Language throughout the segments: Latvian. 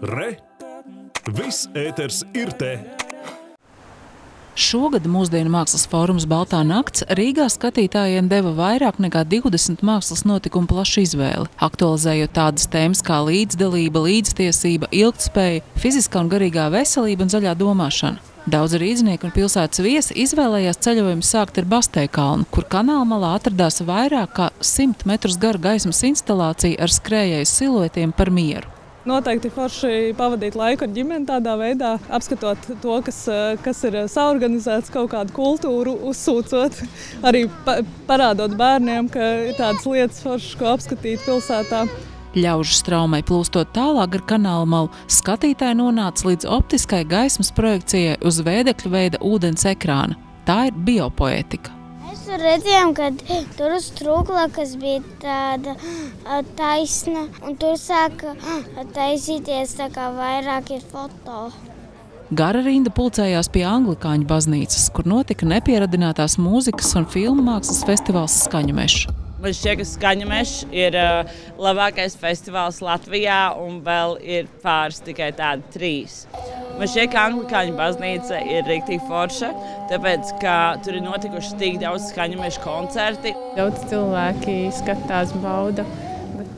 Re! Viss ēters ir te! Šogad Mūsdienu mākslas fórums Baltā nakts Rīgā skatītājiem deva vairāk nekā 20 mākslas notikumu plašu izvēli, aktualizējot tādas tēmas kā līdzdalība, līdztiesība, ilgtspēja, fiziskā un garīgā veselība un zaļā domāšana. Daudz rīdznieki un pilsētas viesi izvēlējās ceļojumu sākt ar Basteikalnu, kur kanāla malā atradās vairāk kā 100 metrus gara gaismas instalācija ar skrējēju siluetiem par mieru. Noteikti forši pavadīt laiku ar ģimeni tādā veidā, apskatot to, kas ir saorganizēts, kaut kādu kultūru uzsūcot, arī parādot bērniem, ka ir tādas lietas foršas, ko apskatīt pilsētā. Ļaužu straumei plūstot tālāk ar kanāla malu, skatītāji nonāca līdz optiskai gaismas projekcijai uz vēdekļu veida ūdens ekrāna. Tā ir biopoētika. Mēs tur redzējām, ka tur uz trūkla, kas bija tāda taisna, un tur sāka taisīties tā kā vairāk ir foto. Gara rinda pulcējās pie Anglikāņu baznīcas, kur notika nepieradinātās mūzikas un filmu mākslas festivāls Skaņu mežs. Man šķiet, ka Skaņu mežs ir labākais festivāls Latvijā un vēl ir pāris tikai tādi 3. Man šķiet, ka Anglikāņu baznīca ir riktīgi forša, tāpēc, ka tur ir notikuši tik daudz Skaņu meža koncerti. Daudz cilvēki skatās, bauda, bet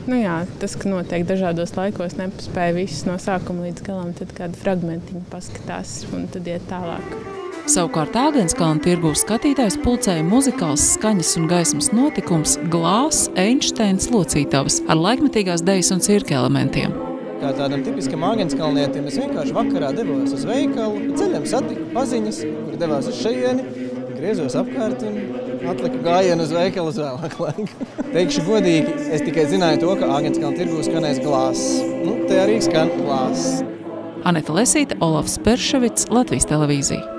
tas, ka notiek dažādos laikos, nepaspēja visus no sākuma līdz galam, tad kādu fragmentiņu paskatās un tad iet tālāk. Savukārt Āgenskalna tirgū skatītājs pulcēja muzikāls skaņas un gaismas notikums Glāss Einsteins locītavas ar laikmetīgās dejas un cirka elementiem. Kā tādam tipiskam āgenskalnietim, es vienkārši vakarā devos uz veikalu, pa ceļam satiku paziņas, kuri devās uz šejieni, griezos apkārt un atliku gājienu uz veikalu uz vēlāk laiku. Teikšu godīgi, es tikai zināju to, ka Āgenskalna tirgū skanēs Glāss. Te arī skan Glāss. Aneta Lesīte, Olafs Perševits, Latvijas televīzija.